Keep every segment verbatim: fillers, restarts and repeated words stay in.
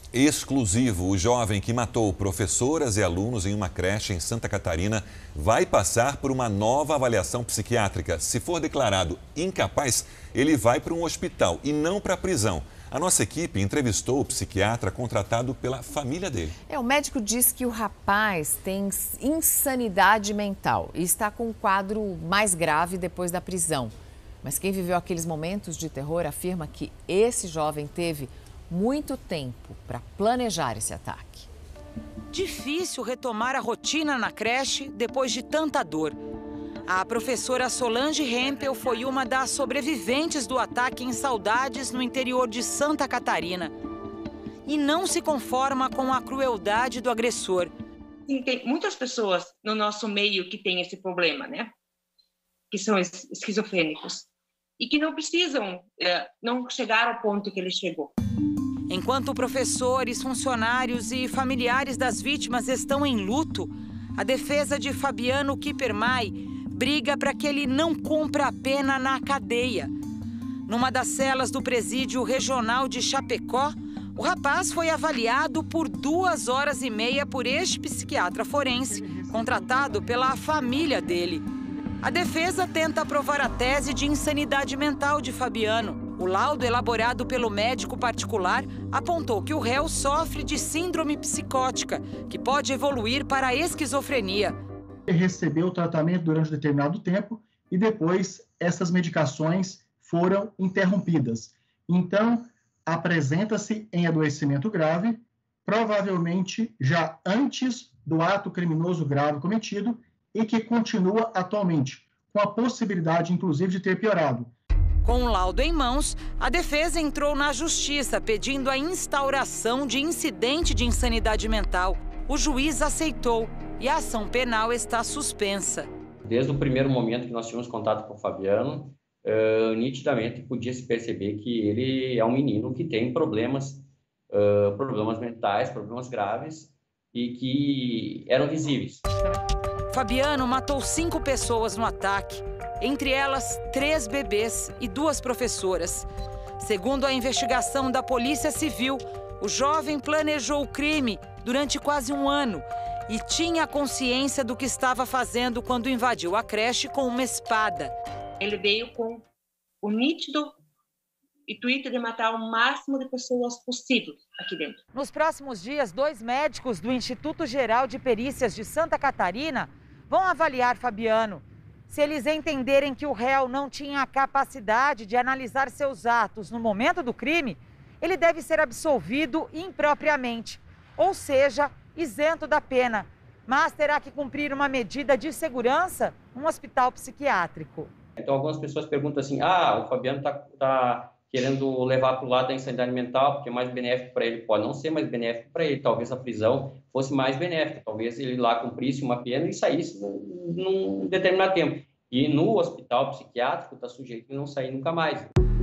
Exclusivo, o jovem que matou professoras e alunos em uma creche em Santa Catarina vai passar por uma nova avaliação psiquiátrica. Se for declarado incapaz, ele vai para um hospital e não para a prisão. A nossa equipe entrevistou o psiquiatra contratado pela família dele. É, o médico diz que o rapaz tem insanidade mental e está com um quadro mais grave depois da prisão. Mas quem viveu aqueles momentos de terror afirma que esse jovem teve muito tempo para planejar esse ataque. Difícil retomar a rotina na creche depois de tanta dor. A professora Solange Hempel foi uma das sobreviventes do ataque em Saudades, no interior de Santa Catarina. E não se conforma com a crueldade do agressor. Sim, tem muitas pessoas no nosso meio que têm esse problema, né? Que são esquizofrênicos. E que não precisam, é, não chegar ao ponto que ele chegou. Enquanto professores, funcionários e familiares das vítimas estão em luto, a defesa de Fabiano Kippermay briga para que ele não cumpra a pena na cadeia. Numa das celas do presídio regional de Chapecó, o rapaz foi avaliado por duas horas e meia por este psiquiatra forense, contratado pela família dele. A defesa tenta provar a tese de insanidade mental de Fabiano. O laudo elaborado pelo médico particular apontou que o réu sofre de síndrome psicótica, que pode evoluir para a esquizofrenia. Ele recebeu o tratamento durante um determinado tempo e depois essas medicações foram interrompidas. Então, apresenta-se em adoecimento grave, provavelmente já antes do ato criminoso grave cometido e que continua atualmente, com a possibilidade, inclusive, de ter piorado. Com o laudo em mãos, a defesa entrou na justiça pedindo a instauração de incidente de insanidade mental. O juiz aceitou e a ação penal está suspensa. Desde o primeiro momento que nós tivemos contato com o Fabiano, uh, nitidamente podia se perceber que ele é um menino que tem problemas, uh, problemas mentais, problemas graves e que eram visíveis. Fabiano matou cinco pessoas no ataque, entre elas três bebês e duas professoras. Segundo a investigação da Polícia Civil, o jovem planejou o crime durante quase um ano e tinha consciência do que estava fazendo quando invadiu a creche com uma espada. Ele veio com o nítido intuito de matar o máximo de pessoas possível aqui dentro. Nos próximos dias, dois médicos do Instituto Geral de Perícias de Santa Catarina vão avaliar Fabiano. Se eles entenderem que o réu não tinha a capacidade de analisar seus atos no momento do crime, ele deve ser absolvido impropriamente, ou seja, isento da pena, mas terá que cumprir uma medida de segurança num hospital psiquiátrico. Então, algumas pessoas perguntam assim, ah, o Fabiano está tá querendo levar para o lado da insanidade mental, porque é mais benéfico para ele. Pode não ser mais benéfico para ele, talvez a prisão fosse mais benéfica, talvez ele lá cumprisse uma pena e saísse num, num determinado tempo. E no hospital psiquiátrico está sujeito a não sair nunca mais.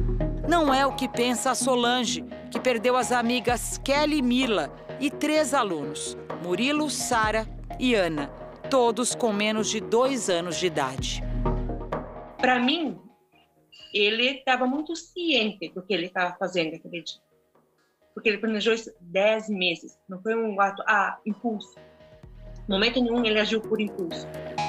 Não é o que pensa a Solange, que perdeu as amigas Kelly e Mila e três alunos, Murilo, Sara e Ana, todos com menos de dois anos de idade. Para mim, ele estava muito ciente do que ele estava fazendo aquele dia. Porque ele planejou isso dez meses. Não foi um ato, ah, impulso. No momento nenhum ele agiu por impulso.